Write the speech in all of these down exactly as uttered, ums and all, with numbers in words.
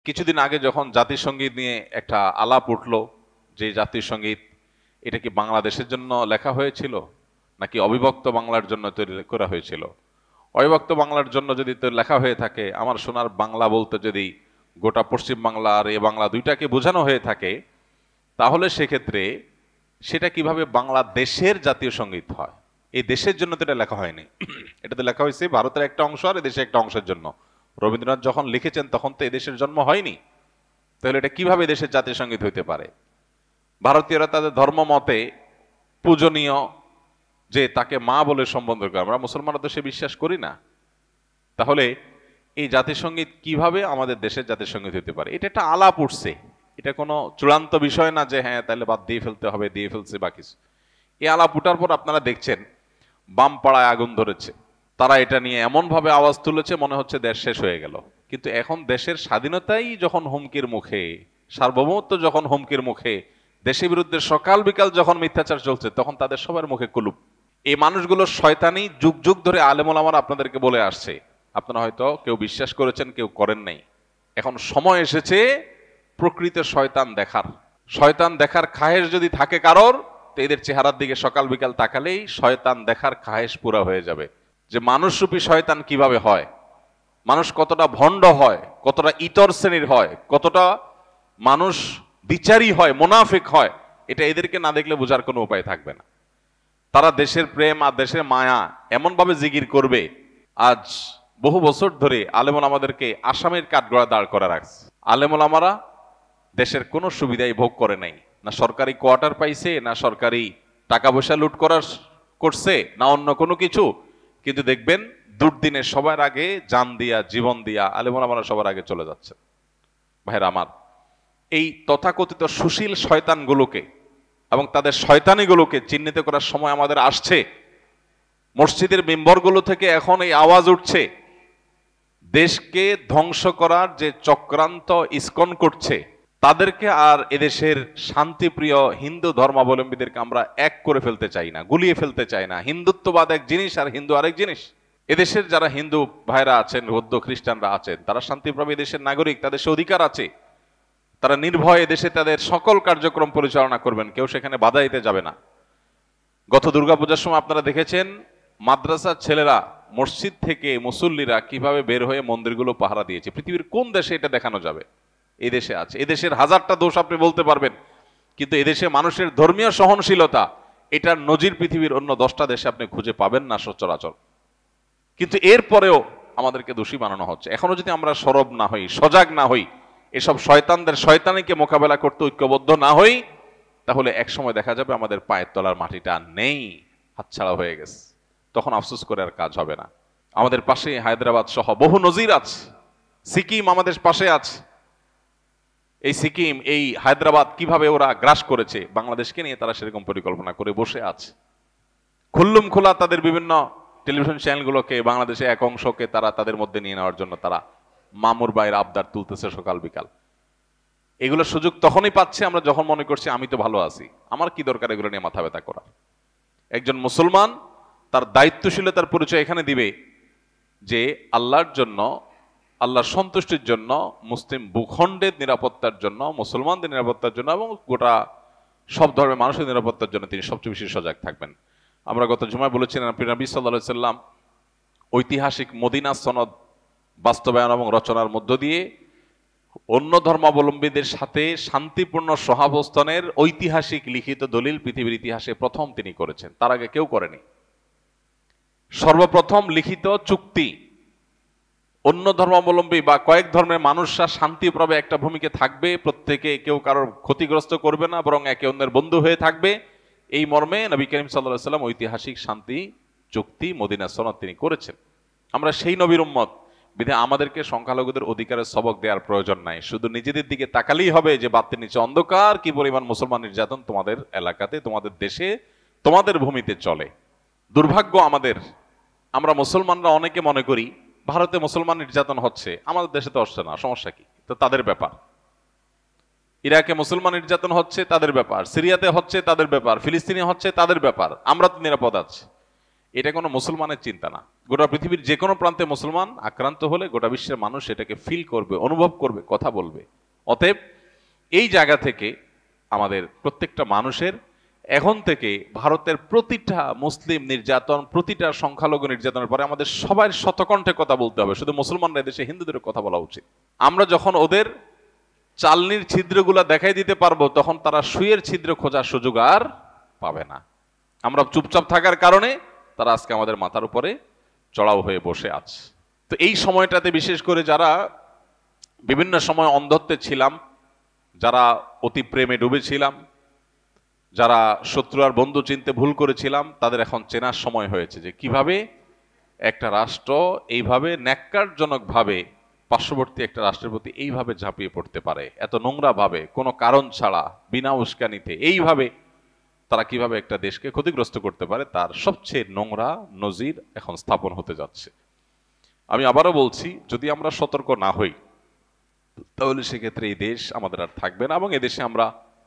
কিছুদিন আগে যখন জাতীয় সঙ্গীত নিয়ে একটা আলাপ উঠল, যে জাতীয় সঙ্গীত এটা কি বাংলাদেশের জন্য লেখা হয়েছিল নাকি অবিভক্ত বাংলার জন্য তৈরি করা হয়েছিল? অবিভক্ত বাংলার জন্য যদি তো লেখা হয়ে থাকে, আমার সোনার বাংলা বলতে যদি গোটা পশ্চিম বাংলা আর এ বাংলা দুইটাকে বোঝানো হয়ে থাকে, তাহলে সেক্ষেত্রে সেটা কিভাবে বাংলাদেশের জাতীয় সঙ্গীত হয়? এই দেশের জন্য তো এটা লেখা হয়নি, এটা তো লেখা হয়েছে ভারতের একটা অংশ আর দেশের একটা অংশের জন্য। রবীন্দ্রনাথ যখন লিখেছেন তখন তো এদেশের জন্ম হয়নি, তাহলে এটা কিভাবে দেশের জাতীয় সঙ্গীত হইতে পারে? ভারতীয়রা তাদের ধর্ম মতে পূজনীয়, যে তাকে মা বলে সম্বোধন করে, আমরা মুসলমানরা তো সে বিশ্বাস করি না। তাহলে এই জাতীয় সঙ্গীত কিভাবে আমাদের দেশের জাতীয় সঙ্গীত হতে পারে? এটা একটা আলাপ উঠছে, এটা কোনো চূড়ান্ত বিষয় না যে হ্যাঁ তাহলে বাদ দিয়ে ফেলতে হবে, দিয়ে ফেলছে বা কিছু। এই আলাপ উঠার পর আপনারা দেখছেন বাম পাড়ায় আগুন ধরেছে, তারা এটা নিয়ে এমন ভাবে আওয়াজ তুলেছে মনে হচ্ছে দেশ শেষ হয়ে গেল। কিন্তু এখন দেশের স্বাধীনতাই যখন হুমকির মুখে, সার্বভৌমত্ব যখন হুমকির মুখে, দেশের বিরুদ্ধে সকাল বিকাল যখন মিথ্যাচার চলছে, তখন তাদের সবার মুখে কুলুপ। এই মানুষগুলো শয়তানি যুগ যুগ ধরে আলেম ওলামারা আপনাদেরকে বলে আসছে, আপনারা হয়তো কেউ বিশ্বাস করেছেন, কেউ করেন নাই। এখন সময় এসেছে প্রকৃত শয়তান দেখার। শয়তান দেখার খায়েশ যদি থাকে কারোর, তো এদের চেহারার দিকে সকাল বিকাল তাকালেই শয়তান দেখার খায়েশ পুরা হয়ে যাবে, যে মানুষরূপী শয়তান কিভাবে হয়, মানুষ কতটা ভণ্ড হয়, কতটা ইতর শ্রেণীর হয়, কতটা মানুষ বিচারী হয়, মুনাফিক হয়। এটা এদেরকে না দেখলে বোঝার কোনো উপায় থাকবে না। তারা দেশের প্রেম আর দেশের মায়া এমন ভাবে জিগির করবে। আজ বহু বছর ধরে আলেমুল আমাদেরকে আসামের কাঠগড়া দাঁড় করে রাখছে। আলেমুল আমারা দেশের কোনো সুবিধাই ভোগ করে নাই, না সরকারি কোয়ার্টার পাইছে, না সরকারি টাকা পয়সা লুট করার করছে, না অন্য কোনো কিছু। কিন্তু দেখবেন দুর্দিনে সবার আগে জান দিয়া, জীবন দিয়া আলেমুল আমারা সবার আগে চলে যাচ্ছে। ভাইরা আমার, এই তথাকথিত সুশীল শয়তানগুলোকে এবং তাদের শয়তানিগুলোকে চিহ্নিত করার সময় আমাদের আসছে। মসজিদের মেম্বরগুলো থেকে এখন এই আওয়াজ উঠছে, দেশকে ধ্বংস করার যে চক্রান্ত ইসকন করছে, তাদেরকে আর এদেশের শান্তিপ্রিয় হিন্দু ধর্মাবলম্বীদেরকে আমরা এক করে ফেলতে চাই না, গুলিয়ে ফেলতে চাই না। হিন্দুত্ববাদ এক জিনিস আর হিন্দু আরেক জিনিস। এদেশের যারা হিন্দু ভাইরা আছেন, বৌদ্ধ খ্রিস্টানরা আছেন, তারা শান্তিপ্রভী দেশের নাগরিক, তাদের সে অধিকার আছে। তারা নির্ভয়ে দেশে তাদের সকল কার্যক্রম পরিচালনা করবেন, কেউ সেখানে বাধা দিতে যাবে না। গত দুর্গাপূজার সময় আপনারা দেখেছেন মাদ্রাসার ছেলেরা, মসজিদ থেকে মুসল্লিরা কিভাবে বের হয়ে মন্দিরগুলো পাহারা দিয়েছে। পৃথিবীর কোন দেশে এটা দেখানো যাবে? এই দেশে আছে। এদেশের হাজারটা দোষ আপনি বলতে পারবেন, কিন্তু এদেশে মানুষের ধর্মীয় সহনশীলতা, এটার নজির পৃথিবীর অন্য দশটা দেশে আপনি খুঁজে পাবেন না সচরাচর। কিন্তু এরপরেও আমাদেরকে দোষী বানানো হচ্ছে। এখনো যদি আমরা সরব না হই, সজাগ না হই, এসব শয়তানদের শয়তানিকে মোকাবেলা করতে ঐক্যবদ্ধ না হই, তাহলে এক সময় দেখা যাবে আমাদের পায়ের তলার মাটিটা নেই, হাতছাড়া হয়ে গেছে। তখন আফসোস করে আর কাজ হবে না। আমাদের পাশে হায়দ্রাবাদ সহ বহু নজির আছে, সিকিম আমাদের পাশে আছে। এই সিকিম, এই হায়দ্রাবাদ কিভাবে ওরা গ্রাস করেছে বাংলাদেশকে নিয়ে, তারা সেরকম পরিকল্পনা করে বসে আছে। খুল্লুম খোলা তাদের বিভিন্ন টেলিভিশন চ্যানেলগুলোকে, বাংলাদেশে এক অংশকে তারা তাদের মধ্যে নিয়ে নেওয়ার জন্য তারা মামুর বাইরে আবদার তুলতেছে সকাল বিকাল। এগুলো সুযোগ তখনই পাচ্ছে আমরা যখন মনে করছি আমি তো ভালো আছি, আমার কি দরকার এগুলো নিয়ে মাথা ব্যথা করার। একজন মুসলমান তার দায়িত্বশীলতার পরিচয় এখানে দিবে যে আল্লাহর জন্য, আল্লাহর সন্তুষ্টির জন্য, মুসলিম ভূখণ্ডের নিরাপত্তার জন্য, মুসলমানদের নিরাপত্তার জন্য এবং গোটা সব ধর্মের মানুষের নিরাপত্তার জন্য তিনি সবচেয়ে বেশি সজাগ থাকবেন। আমরা গত জুমায় বলেছিলাম নবী সাল্লাল্লাহু আলাইহি সাল্লাম ঐতিহাসিক মদিনা সনদ বাস্তবায়ন এবং রচনার মধ্য দিয়ে অন্য ধর্মাবলম্বীদের সাথে শান্তিপূর্ণ সহাবস্থানের ঐতিহাসিক লিখিত দলিল পৃথিবীর ইতিহাসে প্রথম তিনি করেছেন, তার আগে কেউ করেনি। সর্বপ্রথম লিখিত চুক্তি, অন্য ধর্মাবলম্বী বা কয়েক ধর্মের মানুষরা শান্তিভাবে একটা ভূমিকে থাকবে, প্রত্যেকে কেউ কারোর ক্ষতিগ্রস্ত করবে না, বরং একে অন্যের বন্ধু হয়ে থাকবে, এই মর্মে নবী করিম সাল্লাল্লাহু আলাইহি সাল্লাম ঐতিহাসিক শান্তি চুক্তি মদিনা সনদ তিনি করেছেন। আমরা সেই নবীর উম্মত, বিধায় আমাদেরকে সংখ্যালঘুদের অধিকারের সবক দেওয়ার প্রয়োজন নাই। শুধু নিজেদের দিকে তাকালেই হবে যে বাতির নিচে অন্ধকার, কি পরিমাণ মুসলমান নির্যাতন তোমাদের এলাকাতে, তোমাদের দেশে, তোমাদের ভূমিতে চলে। দুর্ভাগ্য আমাদের, আমরা মুসলমানরা অনেকে মনে করি ভারতে মুসলমান নির্যাতন হচ্ছে, আমাদের দেশে তো হচ্ছে না, সমস্যা কি? তো তাদের ব্যাপার। ইরাকে মুসলমান নির্যাতন হচ্ছে, তাদের ব্যাপার। সিরিয়াতে হচ্ছে, তাদের ব্যাপার। ফিলিস্তিনে হচ্ছে, তাদের ব্যাপার। আমরা তো নিরাপদ আছি। এটা কোনো মুসলমানের চিন্তা না। গোটা পৃথিবীর যে কোনো প্রান্তে মুসলমান আক্রান্ত হলে গোটা বিশ্বের মানুষ এটাকে ফিল করবে, অনুভব করবে, কথা বলবে। অতএব এই জায়গা থেকে আমাদের প্রত্যেকটা মানুষের এখন থেকে ভারতের প্রতিটা মুসলিম নির্যাতন, প্রতিটা সংখ্যালঘু নির্যাতনের পরে আমাদের সবার শতকণ্ঠে কথা বলতে হবে। শুধু মুসলমানরা দেশে হিন্দুদের কথা বলা উচিত। আমরা যখন ওদের চালনির ছিদ্রগুলা দেখাই দিতে পারবো, তখন তারা সুইয়ের ছিদ্র খোঁজার সুযোগ আর পাবে না। আমরা চুপচাপ থাকার কারণে তারা আজকে আমাদের মাথার উপরে চড়াও হয়ে বসে আছে। তো এই সময়টাতে বিশেষ করে যারা বিভিন্ন সময় অন্ধত্বে ছিলাম, যারা অতি প্রেমে ডুবেছিলাম, যারা শত্রু আর বন্ধু চিনতে ভুল করেছিলাম, তাদের এখন চেনার সময় হয়েছে যে কিভাবে একটা রাষ্ট্র এইভাবে ন্যাক্কারজনকভাবে পার্শ্ববর্তী একটা রাষ্ট্রের প্রতি এইভাবে ঝাঁপিয়ে পড়তে পারে, এত নোংরা ভাবে, কোনো কারণ ছাড়া, বিনা উস্কানিতে এইভাবে তারা কিভাবে একটা দেশকে ক্ষতিগ্রস্ত করতে পারে, তার সবচেয়ে নোংরা নজির এখন স্থাপন হতে যাচ্ছে। আমি আবারও বলছি, যদি আমরা সতর্ক না হই তাহলে সেক্ষেত্রে এই দেশ আমাদের আর থাকবে না, এবং এদেশে আমরা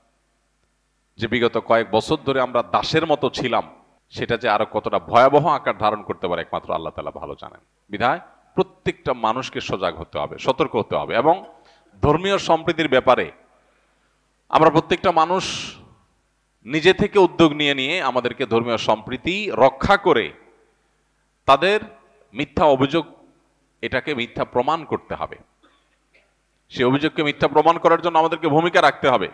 যে বিগত কয়েক বছর ধরে আমরা দাসের মতো ছিলাম, সেটা যে আরো কতটা ভয়াবহ আকার ধারণ করতে পারে একমাত্র আল্লাহ তাআলা ভালো জানেন। বিধায় প্রত্যেকটা মানুষকে সজাগ হতে হবে, সতর্ক হতে হবে। এবং ধর্মীয় সম্প্রীতির ব্যাপারে আমরা প্রত্যেকটা মানুষ নিজে থেকে উদ্যোগ নিয়ে নিয়ে আমাদেরকে ধর্মীয় সম্প্রীতি রক্ষা করে তাদের মিথ্যা অভিযোগ, এটাকে মিথ্যা প্রমাণ করতে হবে। সেই অভিযোগকে মিথ্যা প্রমাণ করার জন্য আমাদেরকে ভূমিকা রাখতে হবে,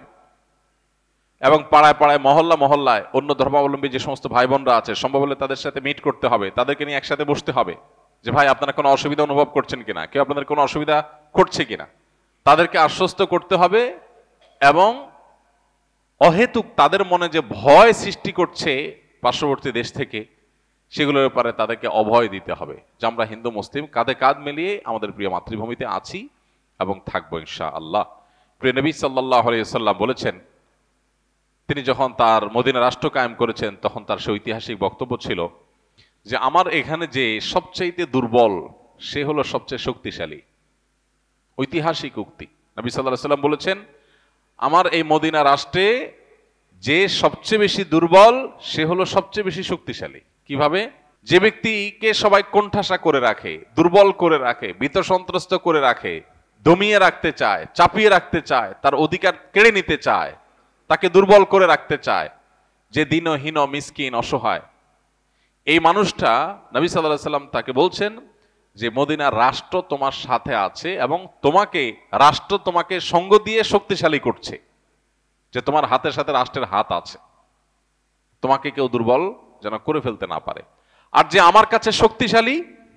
এবং পাড়ায় পাড়ায়, মহল্লা মহল্লায় অন্য ধর্মাবলম্বী যে সমস্ত ভাই বোনরা আছে, সম্ভব হলে তাদের সাথে মিট করতে হবে, তাদেরকে নিয়ে একসাথে বসতে হবে যে ভাই আপনারা কোনো অসুবিধা অনুভব করছেন কিনা, কেউ আপনাদের কোনো অসুবিধা করছে কিনা, তাদেরকে আশ্বস্ত করতে হবে। এবং অহেতুক তাদের মনে যে ভয় সৃষ্টি করছে পার্শ্ববর্তী দেশ থেকে, সেগুলোর ব্যাপারে তাদেরকে অভয় দিতে হবে যে আমরা হিন্দু মুসলিম কাঁধে কাঁধ মিলিয়ে আমাদের প্রিয় মাতৃভূমিতে আছি এবং থাকবো ইনশাআল্লাহ। প্রিয় নবী সাল্লাল্লাহু আলাইহি ওয়াসাল্লাম বলেছেন, তিনি যখন তার মদিনা রাষ্ট্র কায়েম করেছেন তখন তার সে ঐতিহাসিক বক্তব্য ছিল যে আমার এখানে যে সবচেয়ে দুর্বল সে হলো সবচেয়ে শক্তিশালী। ঐতিহাসিক উক্তি। নবী সাল্লাল্লাহু আলাইহি ওয়াসাল্লাম বলেছেন, আমার এই মদিনা রাষ্ট্রে যে সবচেয়ে বেশি দুর্বল সে হলো সবচেয়ে বেশি শক্তিশালী। কিভাবে? যে ব্যক্তিকে সবাই কোণঠাসা করে রাখে, দুর্বল করে রাখে, ভীত সন্ত্রস্ত করে রাখে, দমিয়ে রাখতে চায়, চাপিয়ে রাখতে চায়, তার অধিকার কেড়ে নিতে চায়, তাকে দুর্বল করে রাখতে চায়, যে দীনহীন, মিসকিন, অসহায়, এই মানুষটা নবী সাল্লাল্লাহু আলাইহি ওয়াসাল্লাম তাকে বলছেন যে মদিনার রাষ্ট্র তোমার সাথে আছে এবং তোমাকে রাষ্ট্র তোমাকে সঙ্গ দিয়ে শক্তিশালী করছে, যে তোমার হাতের সাথে রাষ্ট্রের হাত আছে, তোমাকে কেউ দুর্বল যেন করে ফেলতে না পারে। আর যে আমার কাছে শক্তিশালী,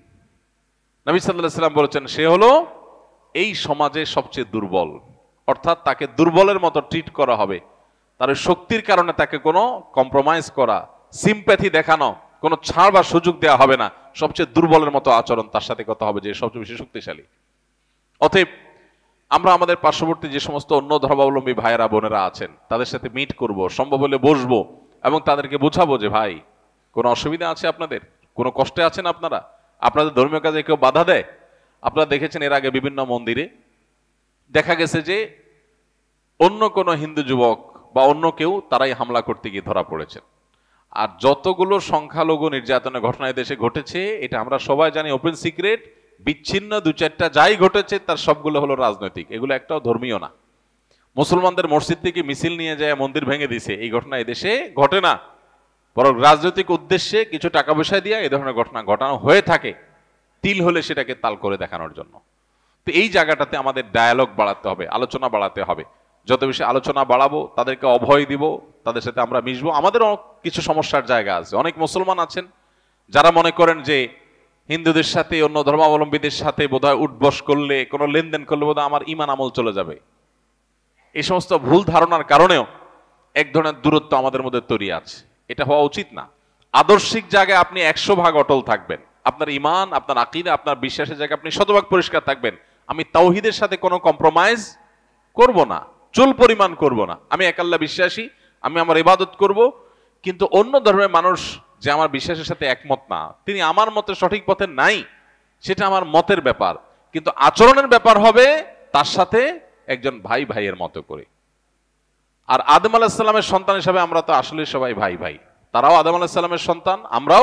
নবী সাল্লাল্লাহু আলাইহি ওয়াসাল্লাম বলেছেন, সে হলো এই সমাজে সবচেয়ে দুর্বল। অর্থাৎ তাকে দুর্বলের মতো ট্রিট করা হবে, তার শক্তির কারণে তাকে কোনো কম্প্রোমাইজ করা, সিম্প্যাথি দেখানো, কোনো ছাড় বা সুযোগ দেওয়া হবে না। সবচেয়ে দুর্বলের মতো আচরণ তার সাথে কথা হবে, যে সবচেয়ে বেশি শক্তিশালী। অতএব আমরা আমাদের পার্শ্ববর্তী যে সমস্ত অন্য ধর্মাবলম্বী ভাইয়েরা বোনেরা আছেন তাদের সাথে মিট করব, সম্ভব হলে বসবো এবং তাদেরকে বোঝাবো যে ভাই কোনো অসুবিধা আছে আপনাদের, কোনো কষ্টে আছেন আপনারা, আপনাদের ধর্মীয় কাজে কেউ বাধা দেয়? আপনারা দেখেছেন এর আগে বিভিন্ন মন্দিরে দেখা গেছে যে অন্য কোনো হিন্দু যুবক বা অন্য কেউ তারাই হামলা করতে গিয়ে ধরা পড়েছেন। আর যতগুলো সংখ্যালঘু নির্যাতনের ঘটনা দেশে ঘটেছে, এটা আমরা সবাই জানি, ওপেন সিক্রেট। বিচ্ছিন্ন দু চারটা যাই ঘটেছে তার সবগুলো হলো রাজনৈতিক, এগুলো একটাও ধর্মীয় না। মুসলমানদের মসজিদ থেকে মিছিল নিয়ে যায় মন্দির ভেঙে দিছে, এই ঘটনা এদেশে ঘটে না, বরং রাজনৈতিক উদ্দেশ্যে কিছু টাকা পয়সা দিয়ে এই ধরনের ঘটনা ঘটানো হয়ে থাকে, তিল হলে সেটাকে তাল করে দেখানোর জন্য। তো এই জায়গাটাতে আমাদের ডায়ালগ বাড়াতে হবে, আলোচনা বাড়াতে হবে। যত বেশি আলোচনা বাড়াবো, তাদেরকে অভয় দিব, তাদের সাথে আমরা মিশবো। আমাদেরও কিছু সমস্যার জায়গা আছে। অনেক মুসলমান আছেন যারা মনে করেন যে হিন্দুদের সাথে, অন্য ধর্মাবলম্বীদের সাথে বোধহয় উঠবস করলে, কোনো লেনদেন করলে বোধহয় আমার ইমান আমল চলে যাবে। এই সমস্ত ভুল ধারণার কারণেও এক ধরনের দূরত্ব আমাদের মধ্যে তৈরি আছে। এটা হওয়া উচিত না। আদর্শিক জায়গায় আপনি একশো ভাগ অটল থাকবেন, আপনার ইমান, আপনার আকীদা, আপনার বিশ্বাসের জায়গায় আপনি শতভাগ পরিষ্কার থাকবেন। আমি তাওহীদের সাথে কোনো কম্প্রোমাইজ করব না, চুল পরিমাণ করব না। আমি এক আল্লাহ বিশ্বাসী, আমি আমার ইবাদত করব, কিন্তু অন্য ধর্মের মানুষ যে আমার বিশ্বাসের সাথে একমত না, তিনি আমার মতে সঠিক পথে নাই, সেটা আমার মতের ব্যাপার, কিন্তু আচরণের ব্যাপার হবে তার সাথে একজন ভাই ভাইয়ের মতো করে। আর আদম আলাইহিস সালামের সন্তান হিসেবে আমরা তো আসলে সবাই ভাই ভাই, তারাও আদম আলাইহিস সালামের সন্তান, আমরাও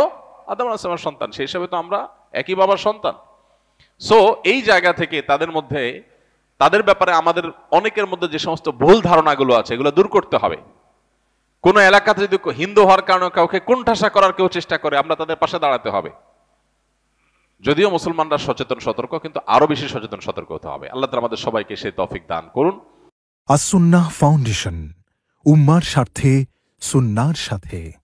আদম আলাইহিস সন্তান, সেই হিসাবে তো আমরা একই বাবার সন্তান। সো এই জায়গা থেকে তাদের মধ্যে, তাদের ব্যাপারে আমাদের অনেকের মধ্যে যে সমস্ত ভুল ধারণাগুলো আছে এগুলো দূর করতে হবে। কোন এলাকাতে যদি হিন্দু হওয়ার কারণে কাউকে কোণঠাসা করার কেউ চেষ্টা করে, আমরা তাদের পাশে দাঁড়াতে হবে। যদিও মুসলমানরা সচেতন সতর্ক, কিন্তু আরো বেশি সচেতন সতর্ক হতে হবে। আল্লাহ তাআলা আমাদের সবাইকে সেই তৌফিক দান করুন। আস-সুন্নাহ ফাউন্ডেশন, উম্মার স্বার্থে সুন্নাহর সাথে।